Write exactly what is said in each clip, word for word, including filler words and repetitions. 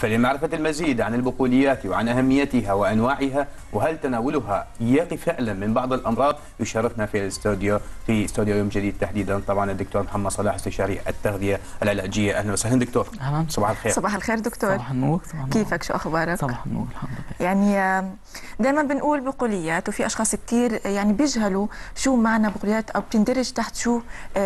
فلمعرفة المزيد عن البقوليات وعن أهميتها وأنواعها وهل تناولها يقي فعلا من بعض الأمراض، يشرفنا في الاستوديو في استوديو يوم جديد تحديدا طبعا الدكتور محمد صلاح استشاري التغذية العلاجية. أهلا وسهلا دكتور. أهلا. صباح الخير. صباح الخير دكتور. صباح النور. صباح النور. كيفك؟ شو أخبارك؟ صباح النور الحمد لله. يعني دائما بنقول بقوليات وفي أشخاص كثير يعني بيجهلوا شو معنى بقوليات أو بتندرج تحت شو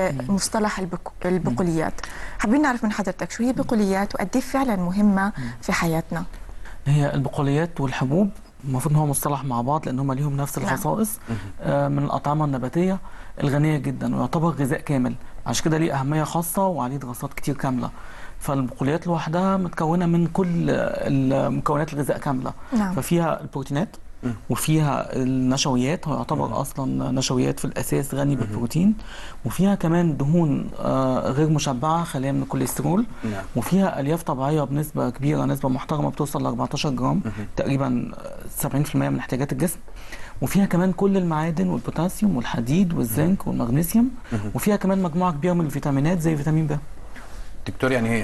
مصطلح البقوليات. حابين نعرف من حضرتك شو هي بقوليات وقد ايه فعلا مهمة في حياتنا. هي البقوليات والحبوب المفروض ان هو مصطلح مع بعض لان هم ليهم نفس الخصائص. آه من الاطعمه النباتيه الغنيه جدا ويعتبر غذاء كامل، عشان كده ليه اهميه خاصه وعليه دراسات كتير كامله. فالبقوليات لوحدها متكونه من كل المكونات الغذاء كامله. نعم. ففيها البروتينات وفيها النشويات، هو يعتبر اصلا نشويات في الاساس غني بالبروتين، وفيها كمان دهون غير مشبعه خاليه من الكوليسترول، وفيها الياف طبيعيه بنسبه كبيره، نسبه محترمه بتوصل ل أربعتاشر جرام، تقريبا سبعين بالمئة من احتياجات الجسم، وفيها كمان كل المعادن والبوتاسيوم والحديد والزنك والمغنيسيوم، وفيها كمان مجموعه كبيره من الفيتامينات زي فيتامين ب. دكتور يعني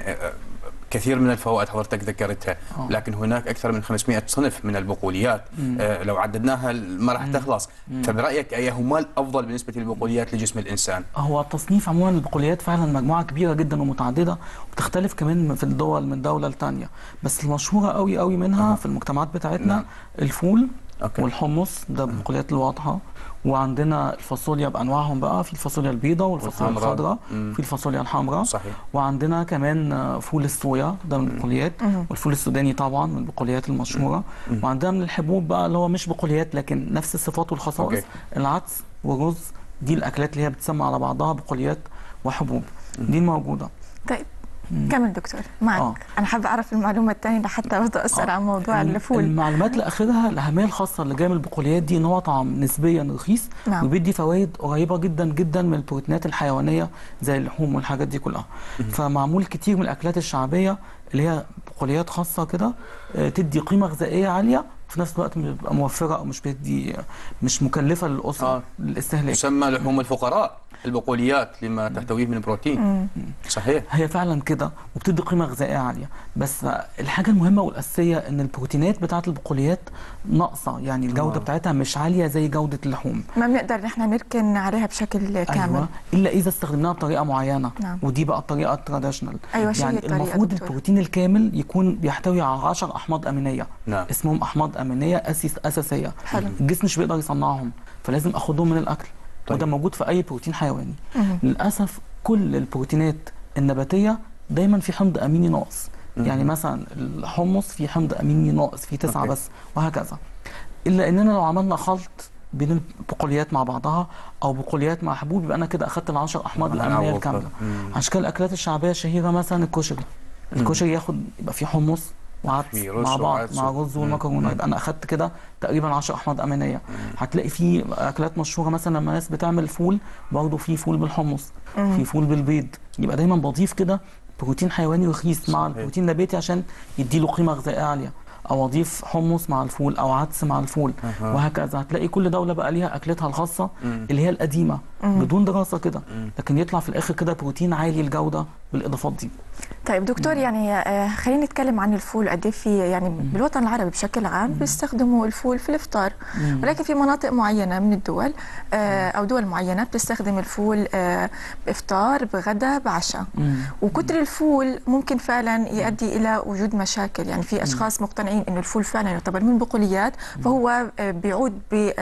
كثير من الفوائد حضرتك ذكرتها، لكن هناك أكثر من خمسمئة صنف من البقوليات. آه لو عددناها ما راح تخلص. فبرأيك أيهما الأفضل بالنسبة للبقوليات لجسم الإنسان؟ هو التصنيف عموما البقوليات فعلا مجموعة كبيرة جدا ومتعددة وبتختلف كمان في الدول من دولة لتانية، بس المشهورة قوي قوي منها أه. في المجتمعات بتاعتنا نعم. الفول أوكي. والحمص ده البقوليات الواضحة، وعندنا الفاصوليا بانواعهم بقى، في الفاصوليا البيضاء والفاصوليا الخضراء وفي الفاصوليا الحمراء. صحيح. وعندنا كمان فول الصويا ده من البقوليات، والفول السوداني طبعا من البقوليات المشهوره. مم. وعندنا من الحبوب بقى اللي هو مش بقوليات لكن نفس الصفات والخصائص. أوكي. العدس والرز، دي الاكلات اللي هي بتسمى على بعضها بقوليات وحبوب. مم. دي الموجوده. طيب كمل دكتور معك. آه. انا حابه اعرف المعلومه الثانيه لحتى برضه اسال آه. عن موضوع الفول. المعلومات الاخيره الاهميه الخاصه اللي جايه من البقوليات دي ان هو طعم نسبيا رخيص. نعم. وبيدي فوائد قريبه جدا جدا من البروتينات الحيوانيه زي اللحوم والحاجات دي كلها. م- فمعمول كتير من الاكلات الشعبيه اللي هي بقوليات خاصه كده تدي قيمه غذائيه عاليه في نفس الوقت بتبقى موفره او مش بتدي مش مكلفه للاسره آه. للاستهلاك. تسمى لحوم الفقراء البقوليات لما تحتويه من بروتين. مم. صحيح. هي فعلا كده وبتدي قيمه غذائيه عاليه، بس الحاجه المهمه والاساسيه ان البروتينات بتاعه البقوليات ناقصه، يعني الجوده آه. بتاعتها مش عاليه زي جوده اللحوم. ما بنقدر نحن نركن عليها بشكل كامل. أيوة. الا اذا استخدمناها بطريقه معينه. نعم. ودي بقى الطريقه التراديشنال. ايوه يعني المفروض دكتور. البروتين الكامل يكون بيحتوي على عشر احماض امينيه. نعم. اسمهم احماض امينيه أسيس اساسيه. حلو. الجسم مش بيقدر يصنعهم فلازم اخدهم من الاكل. طيب. وده موجود في اي بروتين حيواني. مم. للاسف كل البروتينات النباتيه دايما في حمض اميني ناقص. مم. يعني مثلا الحمص في حمض اميني ناقص في تسعه بس وهكذا. الا اننا لو عملنا خلط بين البقوليات مع بعضها او بقوليات مع حبوب يبقى انا كده اخدت العشر احماض الامينيه الكامله. عشان كده الاكلات الشعبيه الشهيره مثلا الكشري. الكشري ياخد يبقى فيه حمص وعدس مع بعض مع رز والمكرونه، يبقى انا اخدت كده تقريبا عشر احماض امينيه. هتلاقي في اكلات مشهوره مثلا لما ناس بتعمل فول برضه في فول بالحمص، في فول بالبيض، يبقى دايما بضيف كده بروتين حيواني رخيص مع البروتين النباتي عشان يديله قيمه غذائيه عاليه، او اضيف حمص مع الفول او عدس مع الفول أه. وهكذا. هتلاقي كل دوله بقى ليها اكلتها الخاصه مم. اللي هي القديمه مم. بدون دراسه كده، لكن يطلع في الاخر كده بروتين عالي الجوده بالاضافات دي. طيب دكتور، يعني آه خلينا نتكلم عن الفول. قد ايه في يعني مم. بالوطن العربي بشكل عام مم. بيستخدموا الفول في الافطار، مم. ولكن في مناطق معينه من الدول آه او دول معينه بتستخدم الفول آه بافطار بغداء بعشاء، وكتر الفول ممكن فعلا يؤدي الى وجود مشاكل. يعني في اشخاص مم. مقتنعين انه الفول فعلا يعتبر من بقوليات، فهو آه بيعود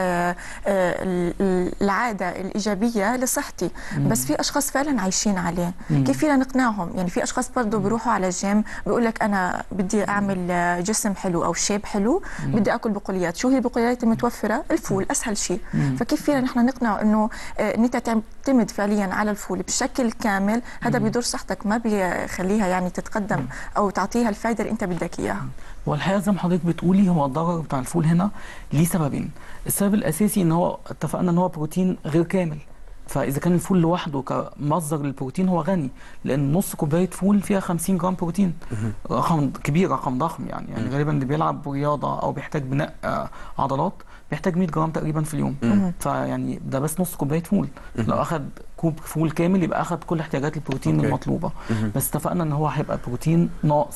بالعاده آه الايجابيه لصحتي، مم. بس في اشخاص فعلا عايشين عليه. مم. كيف فينا نقنعهم؟ يعني في اشخاص برضه بيروحوا على الجيم بيقول لك انا بدي اعمل جسم حلو او شيب حلو، مم. بدي اكل بقوليات. شو هي البقوليات المتوفره؟ الفول اسهل شيء. فكيف فينا نحن نقنع انه ان انت تعتمد فعليا على الفول بشكل كامل؟ هذا بيضر صحتك، ما بيخليها يعني تتقدم او تعطيها الفائده اللي انت بدك اياها. والحقيقه زي ما حضرتك بتقولي هو الضرر بتاع الفول هنا ليه سببين. السبب الاساسي ان هو اتفقنا ان هو بروتين غير كامل، فاذا كان الفول لوحده كمصدر للبروتين هو غني، لان نص كوبايه فول فيها خمسين جرام بروتين، رقم كبير، رقم ضخم. يعني يعني غالبا اللي بيلعب رياضه او بيحتاج بناء عضلات بيحتاج مية جرام تقريبا في اليوم، فيعني ده بس نص كوبايه فول. لو اخذ كوب فول كامل يبقى اخذ كل احتياجات البروتين المطلوبه، بس اتفقنا ان هو هيبقى بروتين ناقص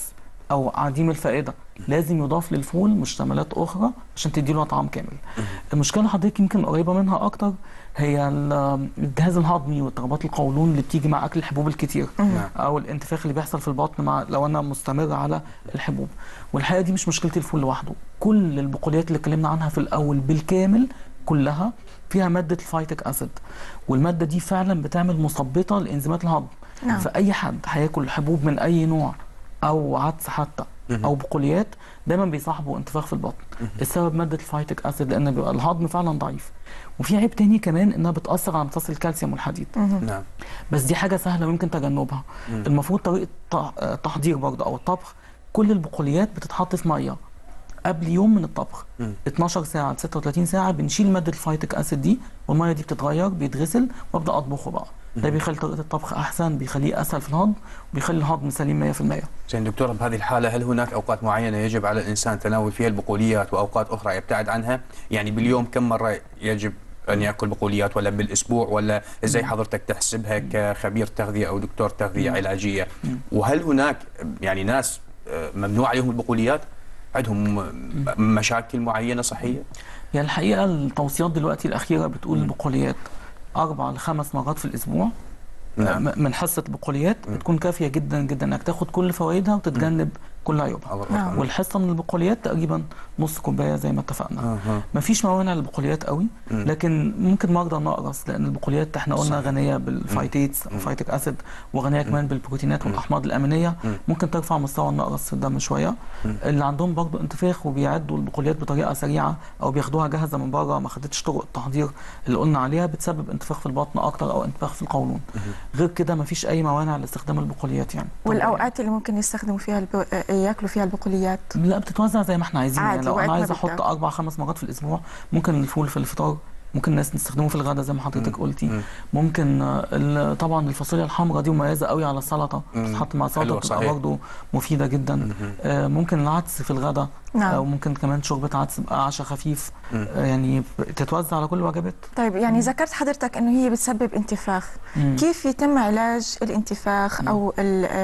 او عديم الفائده، لازم يضاف للفول مشتملات اخرى عشان تديله طعم كامل. المشكله اللي حضرتك يمكن قريبه منها اكتر هي الجهاز الهضمي واضطرابات القولون اللي بتيجي مع اكل الحبوب الكتير او الانتفاخ اللي بيحصل في البطن مع لو انا مستمر على الحبوب. والحقيقه دي مش مشكله الفول لوحده، كل البقوليات اللي اتكلمنا عنها في الاول بالكامل كلها فيها ماده الفايتيك اسيد، والماده دي فعلا بتعمل مثبطه لانزيمات الهضم. نعم. فاي حد هياكل حبوب من اي نوع او عدس حتى او بقوليات دايما بيصاحبوا انتفاخ في البطن. السبب ماده الفايتيك اسيد، لان بيبقى الهضم فعلا ضعيف. وفي عيب تاني كمان انها بتاثر على امتصاص الكالسيوم والحديد. نعم. بس دي حاجه سهله ويمكن تجنبها. المفروض طريقه تحضير برضه او الطبخ، كل البقوليات بتتحط في ميه قبل يوم من الطبخ، اتناشر ساعه ل ستة وتلاتين ساعه بنشيل ماده الفايتيك اسيد دي، والميه دي بتتغير بيتغسل وابدا اطبخه بقى. ده بيخلي طريقه الطبخ احسن، بيخليه اسهل في الهضم، وبيخلي الهضم سليم مية في المية. زين دكتور، بهذه الحاله هل هناك اوقات معينه يجب على الانسان تناول فيها البقوليات واوقات اخرى يبتعد عنها؟ يعني باليوم كم مره يجب ان ياكل بقوليات، ولا بالاسبوع، ولا ازاي حضرتك تحسبها كخبير تغذيه او دكتور تغذيه علاجيه؟ وهل هناك يعني ناس ممنوع عليهم البقوليات؟ عندهم مشاكل معينه صحيه؟ يعني الحقيقه التوصيات دلوقتي الاخيره بتقول البقوليات اربع لخمس مرات في الاسبوع. نعم. من حصه بقوليات بتكون كافيه جدا جدا انك تاخد كل فوائدها وتتجنب كل عيوبها. نعم. والحصه من البقوليات تقريبا نص كوبايه زي ما اتفقنا. أه. مفيش موانع للبقوليات قوي، لكن ممكن مرضى النقرس، لان البقوليات احنا قلنا صحيح. غنيه بالفايتيتس فايتيك اسيد، وغنيه كمان بالبروتينات والاحماض الامينيه، ممكن ترفع مستوى النقرس في الدم شويه. اللي عندهم برضو انتفاخ وبيعدوا البقوليات بطريقه سريعه او بياخدوها جاهزه من بره ما خدتش طرق التحضير اللي قلنا عليها، بتسبب انتفاخ في البطن اكتر او انتفاخ في القولون. غير كده مفيش اي موانع لاستخدام البقوليات يعني. والاوقات اللي ممكن يستخدموا فيها الب... ياكلوا فيها البقوليات؟ لا، بتتوزع زي ما احنا عايزين. يعني لو انا عايز احط اربع خمس مرات في الاسبوع، ممكن الفول في الفطار، ممكن الناس تستخدمه في الغداء زي ما حضرتك قلتي. ممكن طبعا الفاصوليا الحمراء دي مميزه قوي على السلطه، تتحط مع السلطه بتبقى برضه مفيده جدا. ممكن العدس في الغداء، نعم. او ممكن كمان شوربه عدس يبقى عشاء خفيف، يعني تتوزع على كل الوجبات. طيب يعني ذكرت حضرتك انه هي بتسبب انتفاخ، مم. كيف يتم علاج الانتفاخ مم. او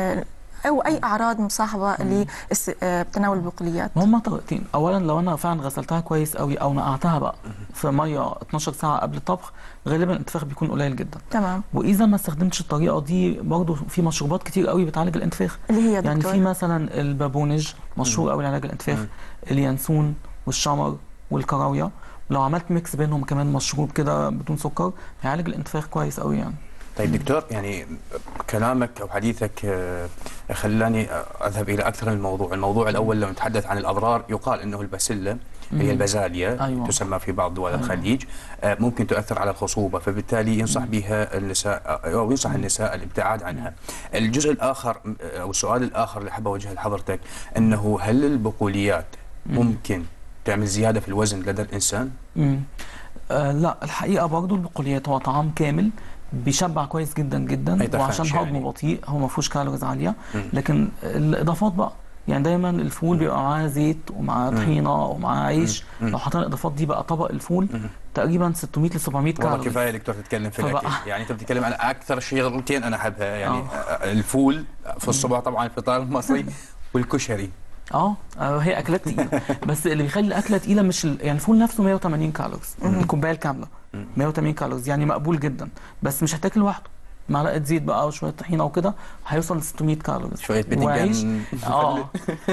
او اي اعراض مصاحبه لتناول البقوليات؟ هما طريقتين. اولا لو انا فعلا غسلتها كويس قوي او نقعتها بقى في ميه اتناشر ساعه قبل الطبخ، غالبا الانتفاخ بيكون قليل جدا. تمام. واذا ما استخدمتش الطريقه دي، برضه في مشروبات كتير قوي بتعالج الانتفاخ. اللي هي دكتور؟ يعني في مثلا البابونج مشهور قوي لعلاج الانتفاخ، اليانسون والشمر والكراويه، لو عملت ميكس بينهم كمان مشروب كده بدون سكر هيعالج الانتفاخ كويس قوي يعني. طيب دكتور، يعني كلامك او حديثك خلاني اذهب الى اكثر من موضوع. الموضوع الاول لو نتحدث عن الاضرار، يقال انه البسله هي البازاليا، أيوة. تسمى في بعض دول أيوة. الخليج، ممكن تؤثر على الخصوبه، فبالتالي ينصح بها النساء او ينصح النساء الابتعاد عنها. الجزء الاخر او السؤال الاخر اللي حابب اوجهه لحضرتك، انه هل البقوليات ممكن تعمل زياده في الوزن لدى الانسان؟ امم آه لا، الحقيقه برضه البقوليات هو طعام كامل بيشبع كويس جدا جدا، وعشان هضمه يعني. بطيء، هو ما فيهوش كالوريز عاليه. مم. لكن الاضافات بقى، يعني دايما الفول بيبقى معاه زيت ومعاه طحينه ومعاه عيش. مم. لو حطينا الاضافات دي بقى طبق الفول مم. تقريبا ستمية ل سبعمية كالوري. والله كفايه دكتور تتكلم في الاكل، يعني انت بتتكلم عن اكثر شغلتين انا احبها، يعني أوه. الفول في الصبح طبعا الفطار المصري، والكشري. اه هي اكلات تقيله، بس اللي بيخلي الاكله تقيله مش ال... يعني الفول نفسه مية وتمانين كالوريز، الكوبايه الكامله مية وتمانين كالوريز، يعني مقبول جدا، بس مش هتاكل لوحده. معلقه زيت بقى وشويه طحينه وكده هيوصل ل ستمية كالوريز. شويه بتنجان اه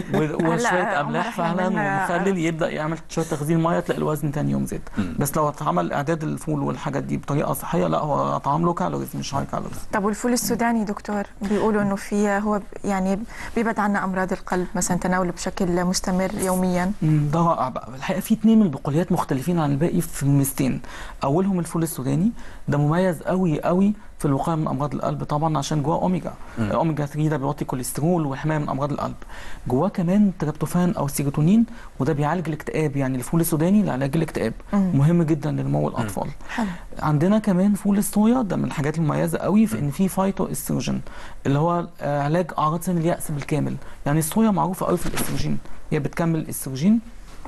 وشويه املاح فعلا ومخلل، يبدا يعمل شويه تخزين ميه، تلاقي الوزن ثاني يوم زاد. بس لو اتعمل اعداد الفول والحاجات دي بطريقه صحيه، لا هو طعام له كالوريز مش هاي كالوريز. طب والفول السوداني دكتور بيقولوا انه فيه هو يعني بيبعد عنا امراض القلب مثلا، تناوله بشكل مستمر يوميا؟ ده رائع بقى. الحقيقه في اثنين من البقوليات مختلفين عن الباقي في ميزتين. اولهم الفول السوداني، ده مميز قوي قوي في الوقايه من امراض القلب طبعا، عشان جواه اوميجا مم. اوميجا ثلاثة، ده بيوطي الكوليسترول والحمايه من امراض القلب. جواه كمان تريبتوفان او سيروتونين، وده بيعالج الاكتئاب. يعني الفول السوداني لعلاج الاكتئاب، مم. مهم جدا لنمو الاطفال. مم. عندنا كمان فول الصويا، ده من الحاجات المميزه قوي في ان فيه فايتو استروجين، اللي هو علاج اعراض سن اليأس بالكامل. يعني الصويا معروفه قوي في الاستروجين، هي بتكمل الاستروجين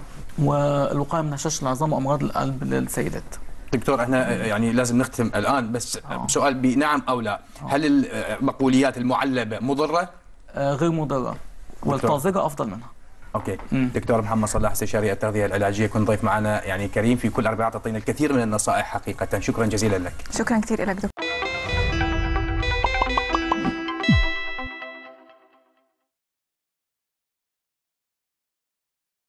والوقايه من هشاشه العظام وامراض القلب للسيدات. دكتور احنا يعني لازم نختم الان، بس أوه. سؤال بنعم او لا، أوه. هل البقوليات المعلبه مضره؟ آه غير مضره، والطازجه افضل منها. اوكي. مم. دكتور محمد صلاح استشاري التغذيه العلاجيه كنت ضيف معنا يعني كريم في كل اربعاء، تعطينا الكثير من النصائح حقيقه. شكرا جزيلا لك. شكرا كثير لك دكتور.